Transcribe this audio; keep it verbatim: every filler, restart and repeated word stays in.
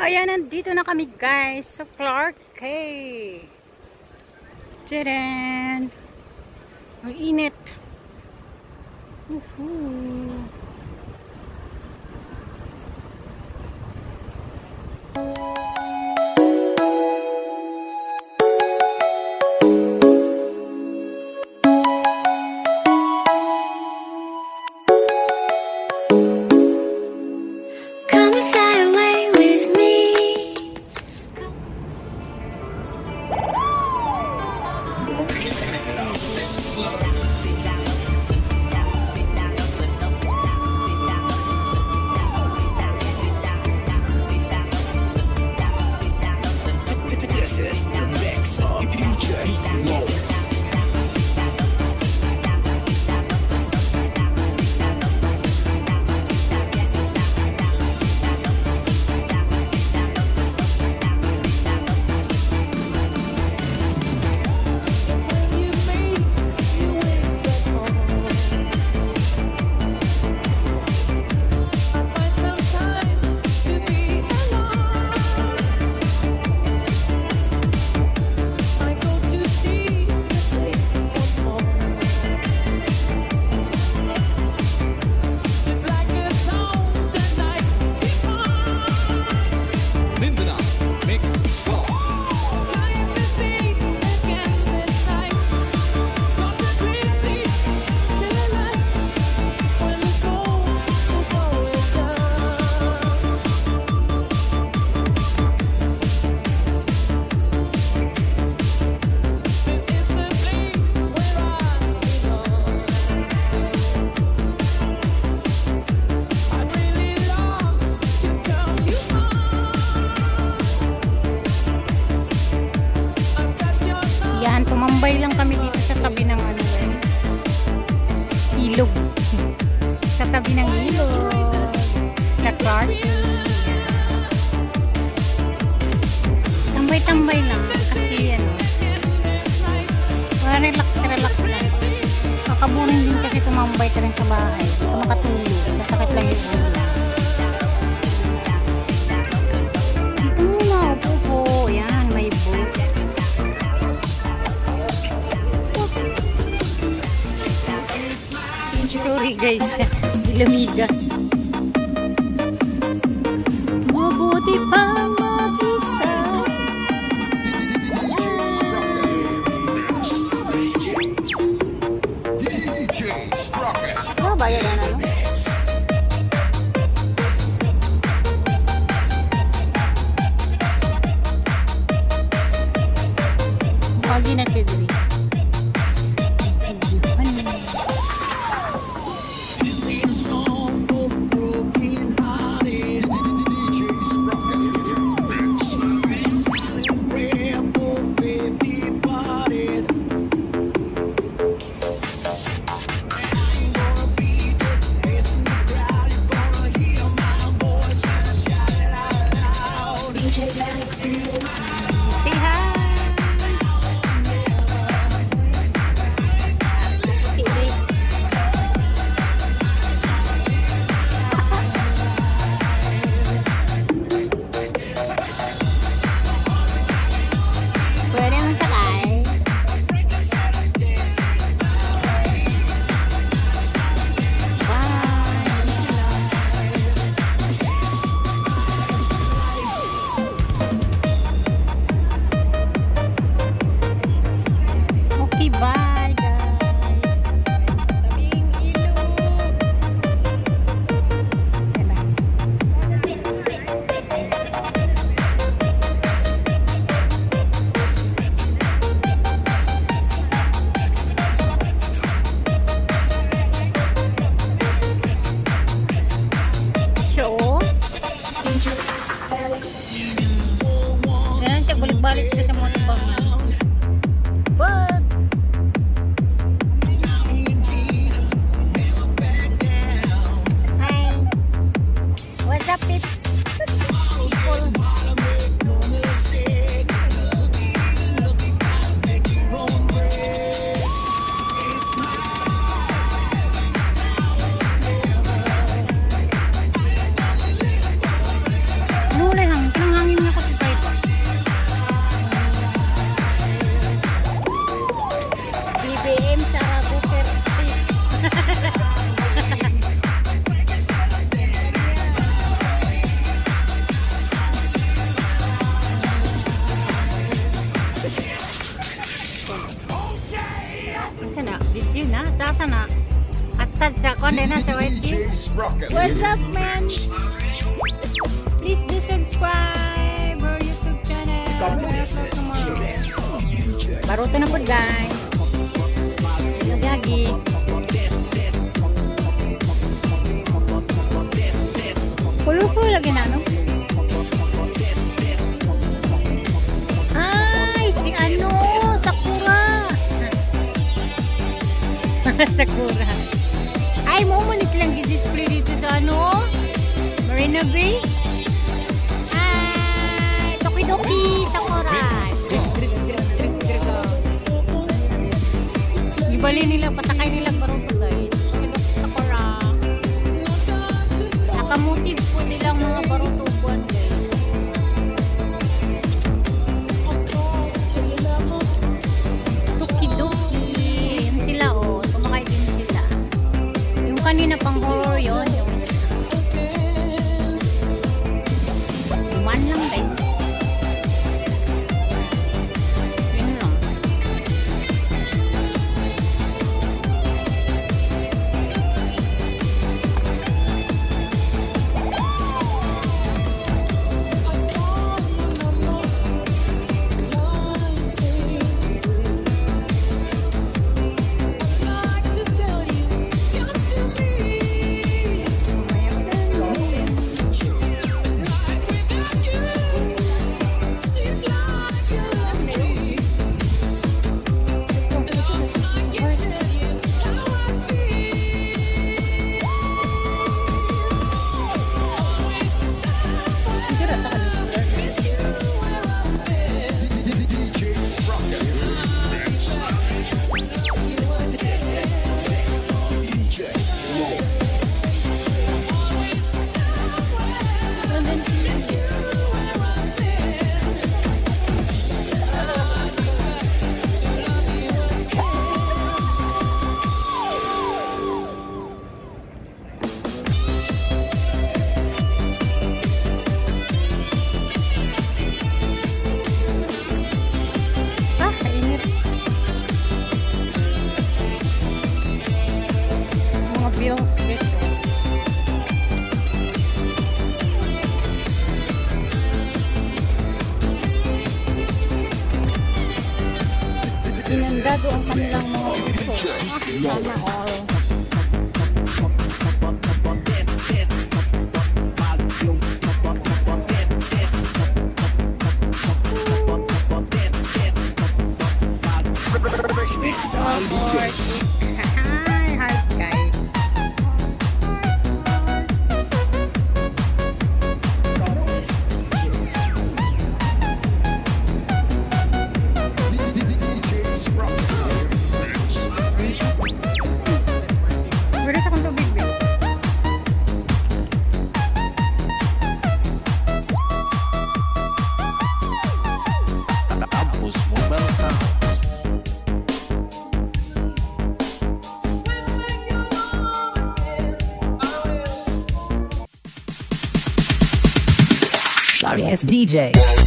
Ayan, nandito na kami guys sa Clark Cay. Tadaan! Ang init. Woohoo! Tumambay lang kami dito sa tabi ng ano guys, ilog. Sa tabi ng ilog sa Clark Cay. Tambay-tambay lang kasi ano, relax relax lang. Kakabunin din kasi tumambay ka rin sa bahay, hindi ka makatulog, sasakit lang yung ulo. Dito muna upo po, yan may boat. Sorry guys, ilamida. Mabuti pa mag-isa. Ah, bayan na ano? Pagi na si Dri. na, video na, sasa na. Atad sa konde na sa white view. What's up, man? Please do subscribe our YouTube channel. Baruto na po, guys. Nagagi. Pulo-pulo lagi na, no? Ay, si ano, Sakura. Sakura. Ay, mo man silang i-display dito sa ano? Marina Bay. Ay, Tokidoki, Sakura. Ibali nila, patakay nila baruto, guys. Tokidoki, Sakura. Nakamotive po nilang mga barutubuan, guys. Tokidoki. Yan sila, oh. Sumakay din sila. Yung kanina pang horror yun. Yung isa. Duman lang, guys. Yun lang. Inandado ang kanilang mga uso. Sana all. Hi, hi guys. Sorry, it's D J.